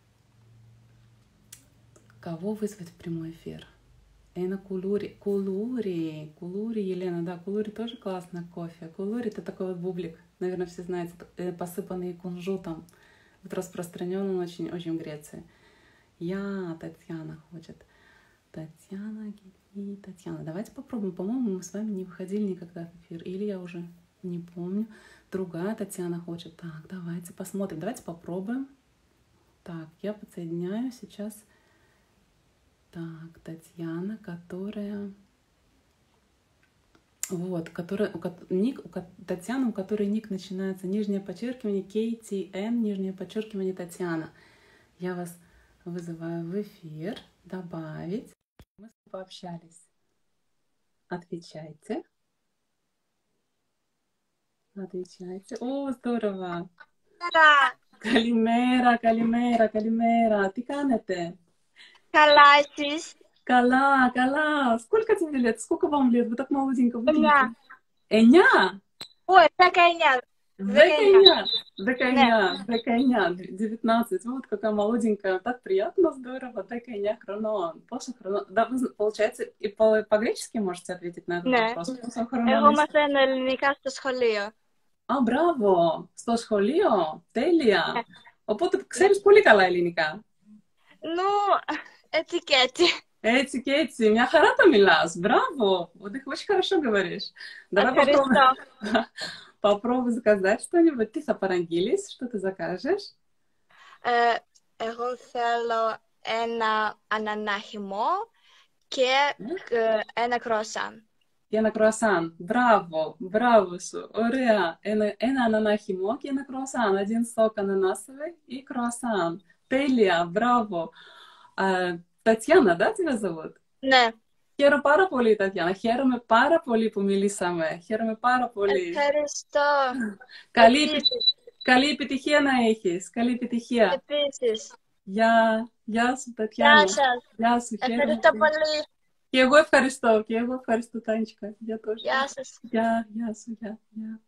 Кого вызвать в прямой эфир? Эна Кулури. Кулури. Кулури, Елена, да, Кулури тоже классный кофе. Кулури — это такой вот бублик, наверное, все знаете, посыпанный кунжутом. Вот распространен он очень, очень в Греции. Я, Татьяна хочет. Татьяна, Гили, Татьяна. Давайте попробуем. По-моему, мы с вами не выходили никогда в эфир. Или я уже не помню. Другая Татьяна хочет. Так, давайте посмотрим. Давайте попробуем. Так, я подсоединяю сейчас. Так, Татьяна, которая... Вот, которая... У, ник, у Татьяна, у которой ник начинается нижнее подчеркивание кей ти эн, нижнее подчеркивание Татьяна. Я вас вызываю в эфир. Добавить. Мы пообщались. Отвечайте. Отвечайте. О, здорово. Да. Калимера, Калимера, Калимера. Τι κάνετε? Καλά, εσείς? Καλά, καλά. Сколько тебе лет? Сколько вам лет? Вы так молоденько выглядите. Εννιά. Εννιά? Ой, декаεννιά. Декаенья. Декаенья. Декаенья. девятнадцать. Вот какая молоденькая. Так приятно, здорово. Декаенья хронон. Пόσο χρονών. Да, вы, получается, и по- по-гречески можете ответить на этот Ναι. вопрос. Πόσο Εγώ χρονών είστε? μαθαίνω ελληνικά στο σχολείο. Α, μπράβο. Στο σχολείο. Τέλεια. Ναι. Οπότε ξέρεις πολύ καλά ελληνικά. Ну, έτσι και έτσι. Эти, Кетти, меня харата милас, браво! Вот их очень хорошо говоришь. Давай попробуем, Ευχαριστώ. попробуй заказать что-нибудь. Ты сапарангилис, что ты закажешь? Ε, εγώ θέλω ένα ανανάχιμο και ε, ένα κρόσαν. Και ένα κруассан. Браво, браво, σου. Ωραία. Ένα, ένα ανανάχιμο και ένα κруассан. Один сок ананасовый и круассан. Τέλεια, μπράβο. Α, Τατιάνα, да, тебя зовут? Ναι. Χαίρομαι πάρα πολύ, Τατιάνα. Χαίρομαι πάρα πολύ που μιλήσαμε. Χαίρομαι πάρα πολύ. Ευχαριστώ. Καλή, επι- Επίσης. καλή επιτυχία να έχεις. Καλή επιτυχία. Επίσης. Γεια, γεια σου, Γεια Τατιάνα. σας. Γεια σου, χαίρομαι Ευχαριστώ πολύ. πολύ. Και εγώ ευχαριστώ, και εγώ ευχαριστώ, Τάνечка. Я тоже. Γεια σας. Γεια, γεια σου, γεια, γεια.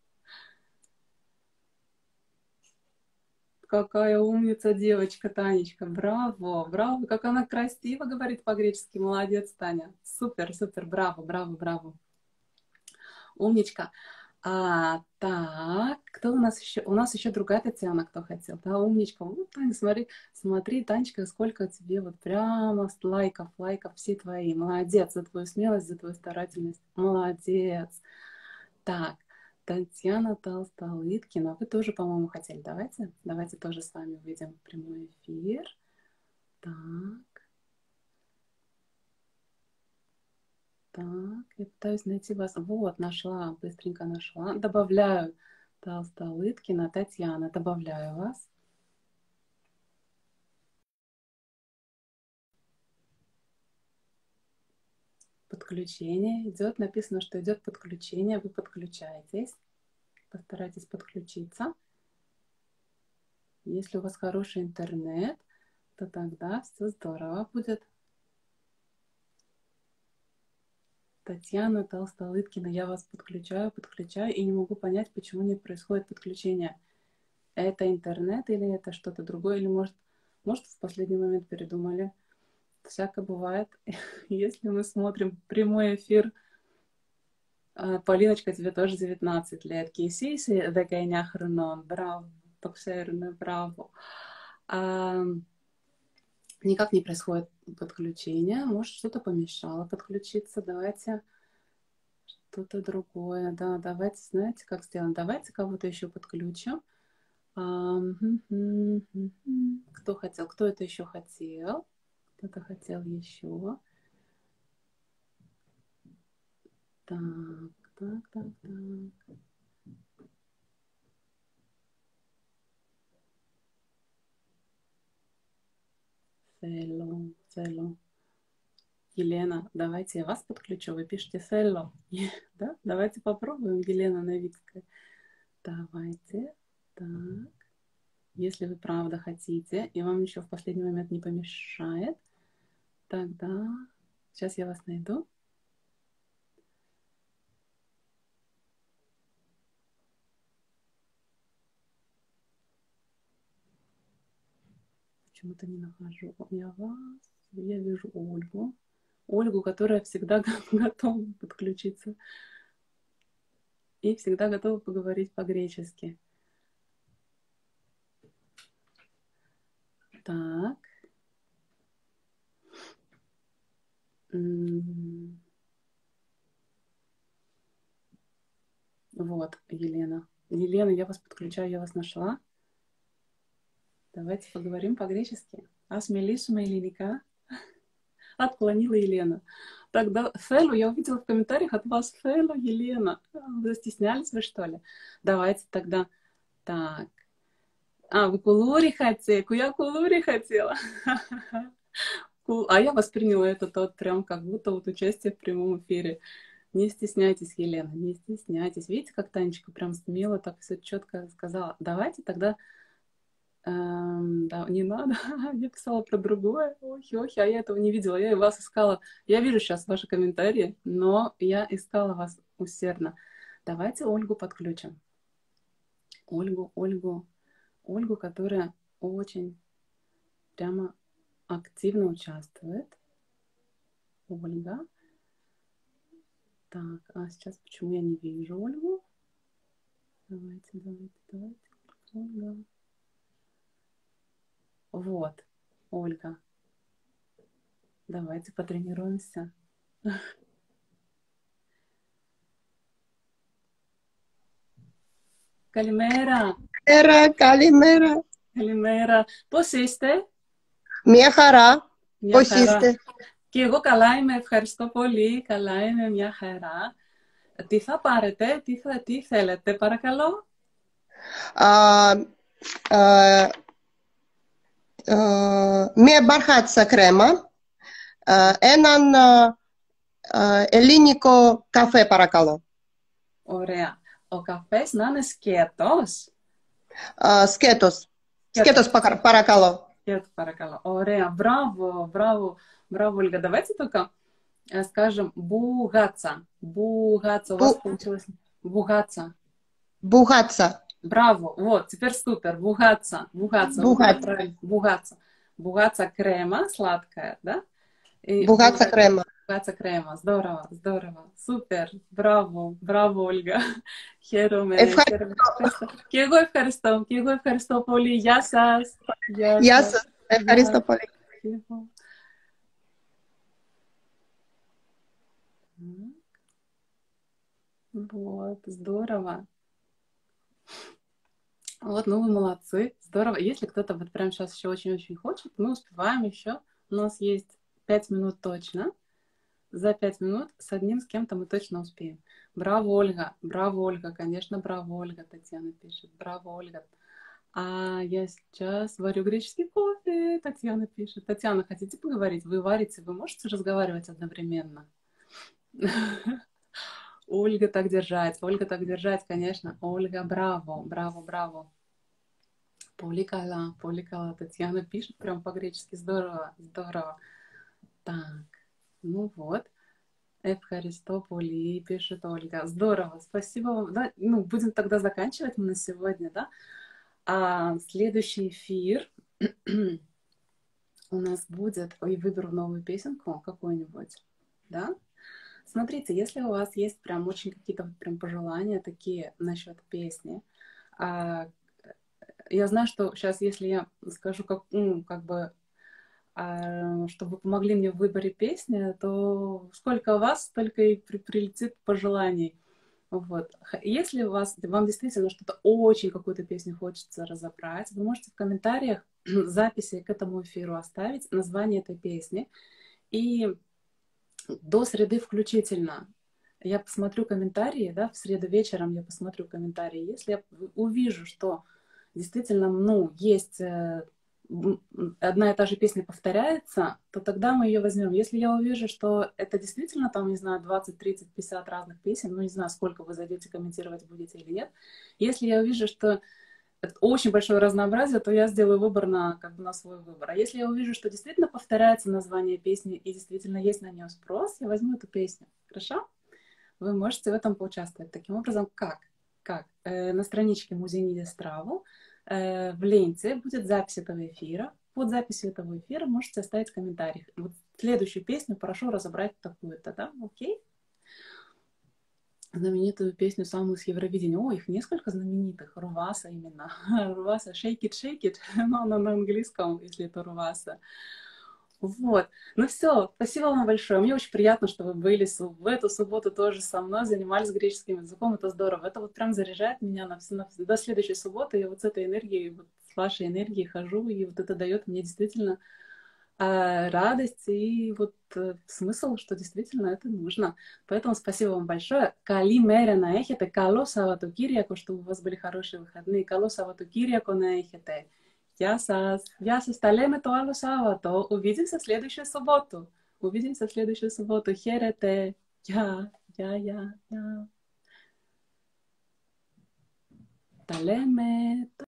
Какая умница девочка, Танечка. Браво, браво. Как она красиво говорит по-гречески. Молодец, Таня. Супер, супер. Браво, браво, браво. Умничка. А, так, кто у нас еще? У нас еще другая Татьяна, кто хотел. Да, умничка. Вот, Таня, смотри, смотри, Танечка, сколько тебе вот прямо лайков, лайков все твои. Молодец за твою смелость, за твою старательность. Молодец. Так, Татьяна Толстолыткина. Вы тоже, по-моему, хотели. Давайте, давайте тоже с вами увидим прямой эфир. Так. Так, я пытаюсь найти вас. Вот, нашла, быстренько нашла. Добавляю Толстолыткина Татьяна. Добавляю вас. Подключение идет. Написано, что идет подключение. Вы подключаетесь. Постарайтесь подключиться. Если у вас хороший интернет, то тогда все здорово будет. Татьяна Толстолыткина, я вас подключаю, подключаю и не могу понять, почему не происходит подключение. Это интернет или это что-то другое, или может, может в последний момент передумали. Всякое бывает. Если мы смотрим прямой эфир, Полиночка, тебе тоже девятнадцать лет. Кисиси, декайня хренон, браво, токсерне, браво. А, никак не происходит подключение. Может, что-то помешало подключиться. Давайте что-то другое. Да, давайте, знаете, как сделаем? Давайте кого-то еще подключим. А, кто хотел? Кто это еще хотел? Кто-то хотел еще. Так, так, так, так. Село, село. Елена, давайте я вас подключу. Вы пишете село. Да? Давайте попробуем, Елена Новицкая. Давайте. Так. Если вы правда хотите, и вам еще в последний момент не помешает, тогда сейчас я вас найду. Почему-то не нахожу я вас. Я вижу Ольгу. Ольгу, которая всегда готова подключиться и всегда готова поговорить по-гречески. Так. Вот, Елена. Елена, я вас подключаю, я вас нашла. Давайте поговорим по-гречески. Асмелисума Еленика. Отклонила Елена. Тогда Фелу, я увидела в комментариях от вас Фелу, Елена. Вы застеснялись вы, что ли? Давайте тогда. Так. А, вы кулури хотели? Я кулури хотела. А я восприняла это тот прям как будто вот участие в прямом эфире. Не стесняйтесь, Елена, не стесняйтесь. Видите, как Танечка прям смело так все четко сказала. Давайте тогда... Эм, да, не надо. Я писала про другое. Охи, охи, а я этого не видела. Я и вас искала. Я вижу сейчас ваши комментарии, но я искала вас усердно. Давайте Ольгу подключим. Ольгу, Ольгу, Ольгу, которая очень прямо активно участвует. Ольга. Так, а сейчас почему я не вижу Ольгу? Давайте, давайте, давайте. Ольга. Вот, Ольга. Давайте потренируемся. Καλημέρα. Καλημέρα, καλημέρα. Καλημέρα. Πώς είστε? Μια χαρά. Μια Πώς χαρά. είστε? Και εγώ καλά είμαι, ευχαριστώ πολύ. Καλά είμαι, μια χαρά. Τι θα πάρετε, τι, θα, τι θέλετε, παρακαλώ. Α, α, α, μια μπαρχάτσα κρέμα. Α, έναν α, α, ελληνικό καφέ, παρακαλώ. Ωραία. Ο καφές να είναι σκέτος. Α, σκέτος. Σκέτος, παρα- παρακαλώ. Скет, паракала. Ωραία, браво, браво, браво, Ольга. Давайте только э, скажем бугаться. Бугаться. У вас Бу- получилось бугаться. Μπουγάτσα. Браво. Вот, теперь супер. Бугаться. Бугаться. Вот это Бугάτσα. правильно. Бугаться. Бугаться крема сладкая, да? И Μπουγάτσα буга- κρέμα. бугаться крема. Здорово, здорово. Супер. Браво, браво, Ольga. Χαίρομαι, Ευχαριστώ. χαίρομαι. Ευχαριστώ. Και εγώ ευχαριστώ. Και εγώ ευχαριστώ πολύ. Γεια σας. Γεια Γεια σας. σας. Ευχαριστώ Γεια. πολύ. Вот, здорово. Вот, ну вы молодцы, здорово. Если кто-то вот прямо сейчас еще очень-очень хочет, мы успеваем еще. У нас есть пять минут точно. За пять минут с одним с кем-то мы точно успеем. Браво, Ольга, браво, Ольга, конечно, браво, Ольга, Татьяна пишет. Браво, Ольга. А я сейчас варю греческий кофе, Татьяна пишет. Татьяна, хотите поговорить? Вы варите, вы можете разговаривать одновременно? Ольга так держать, Ольга так держать, конечно. Ольга, браво, браво, браво. Поликала, поликала. Татьяна пишет прям по-гречески. Здорово, здорово. Так, ну вот. Эвхаристополи, пишет Ольга. Здорово, спасибо вам. Да, ну, будем тогда заканчивать мы на сегодня, да? А следующий эфир у нас будет... Ой, выберу новую песенку какую-нибудь, да? Смотрите, если у вас есть прям очень какие-то прям пожелания такие насчет песни, а, я знаю, что сейчас, если я скажу, как, ну, как бы, а, чтобы вы помогли мне в выборе песни, то сколько вас, столько и при, прилетит пожеланий. Вот. Если у вас, вам действительно что-то очень, какую-то песню хочется разобрать, вы можете в комментариях записи к этому эфиру оставить, название этой песни, и до среды включительно я посмотрю комментарии, да, в среду вечером я посмотрю комментарии. Если я увижу, что действительно, ну, есть э, одна и та же песня повторяется, то тогда мы ее возьмем. Если я увижу, что это действительно там, не знаю, двадцать, тридцать, пятьдесят разных песен, ну, не знаю, сколько вы зайдете комментировать будете или нет. Если я увижу, что это очень большое разнообразие, то я сделаю выбор на, как бы, на свой выбор. А если я увижу, что действительно повторяется название песни и действительно есть на нее спрос, я возьму эту песню. Хорошо? Вы можете в этом поучаствовать. Таким образом, как? Как? Э, на страничке Музей Страву э, в ленте будет запись этого эфира. Под записью этого эфира можете оставить комментарий. Вот следующую песню прошу разобрать такую-то, да? Окей? Знаменитую песню самую с Евровидения. О, их несколько знаменитых. Руваса именно. Руваса, shake it, shake it. Но она на английском, если это Руваса. Вот. Ну все, спасибо вам большое. Мне очень приятно, что вы были в эту субботу тоже со мной, занимались греческим языком. Это здорово. Это вот прям заряжает меня на, на, до следующей субботы. Я вот с этой энергией, вот с вашей энергией хожу, и вот это дает мне действительно радость и вот смысл, что действительно это нужно. Поэтому спасибо вам большое. Καλημέρα να έχετε. Καλό Σαββατοκύριακο, чтобы у вас были хорошие выходные. Καλό Σαββατοκύριακο να έχετε. Γεια σας. Γεια σας. Τα λέμε το άλλο Σάββατο. Увидимся в следующую субботу. Увидимся в следующую субботу. Χαίρετε. Γεια. Γεια, γεια, γεια. Τα λέμε.